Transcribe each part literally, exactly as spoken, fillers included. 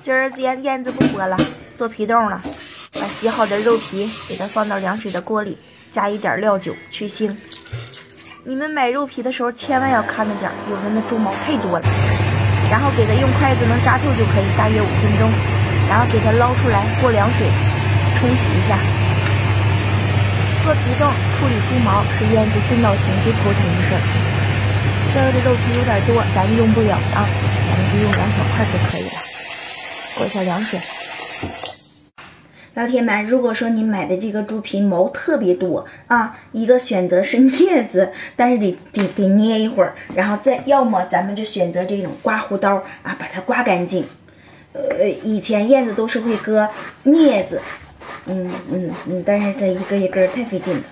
今儿燕燕子不剥了，做皮冻了。把洗好的肉皮给它放到凉水的锅里，加一点料酒去腥。你们买肉皮的时候千万要看着点，有的那猪毛太多了。然后给它用筷子能扎透就可以，大约五分钟。然后给它捞出来，过凉水冲洗一下。做皮冻处理猪毛是燕子最闹心、最头疼的事儿。这儿的肉皮有点多，咱们用不了啊，咱们就用两小块就可以了。过一下凉水。老铁们，如果说你买的这个猪皮毛特别多啊，一个选择是镊子，但是得得得捏一会儿，然后再要么咱们就选择这种刮胡刀啊，把它刮干净。呃，以前燕子都是会割镊子，嗯嗯嗯，但是这一根一根太费劲了。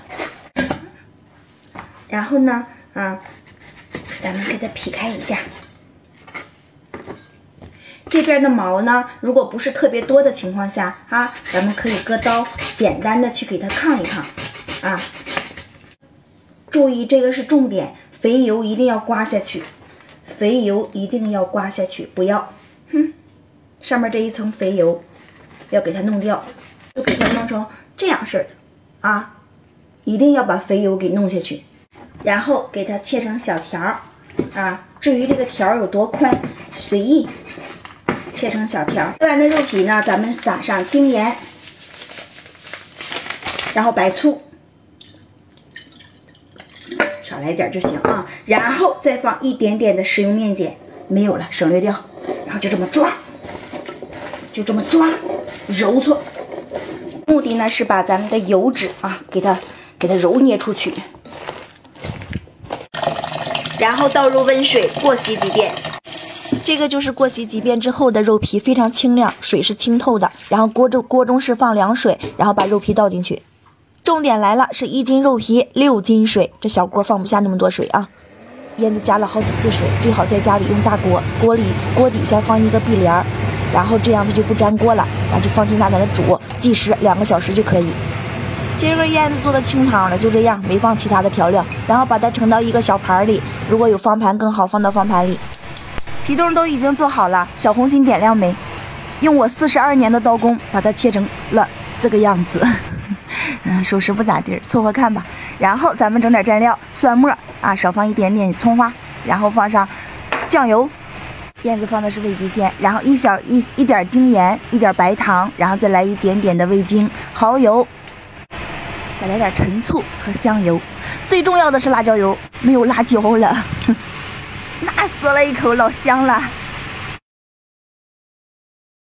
然后呢，啊，咱们给它劈开一下。这边的毛呢，如果不是特别多的情况下啊，咱们可以割刀简单的去给它抗一抗啊。注意这个是重点，肥油一定要刮下去，肥油一定要刮下去，不要，哼，上面这一层肥油要给它弄掉，就给它弄成这样式的啊，一定要把肥油给弄下去，然后给它切成小条啊。至于这个条有多宽，随意。切成小条，切完的肉皮呢，咱们撒上精盐，然后白醋，少来点就行啊。然后再放一点点的食用面碱，没有了省略掉。然后就这么抓，就这么抓，揉搓。目的呢是把咱们的油脂啊，给它给它揉捏出去。然后倒入温水过洗几遍。这个就是过洗几遍之后的肉皮，非常清亮，水是清透的。然后锅中锅中是放凉水，然后把肉皮倒进去。重点来了，是一斤肉皮六斤水，这小锅放不下那么多水啊。燕子加了好几次水，最好在家里用大锅，锅里锅底下放一个壁帘，然后这样它就不粘锅了，然后就放心大胆的煮，计时两个小时就可以。今儿燕子做的清汤了，就这样，没放其他的调料，然后把它盛到一个小盘里，如果有方盘更好，放到方盘里。皮冻都已经做好了，小红心点亮没？用我四十二年的刀工把它切成了这个样子，嗯，属实不咋地，凑合看吧。然后咱们整点蘸料，蒜末啊，少放一点点葱花，然后放上酱油，燕子放的是味极鲜，然后一小一一点精盐，一点白糖，然后再来一点点的味精、蚝油，再来点陈醋和香油，最重要的是辣椒油，没有辣椒了。那嗦了一口，老香了。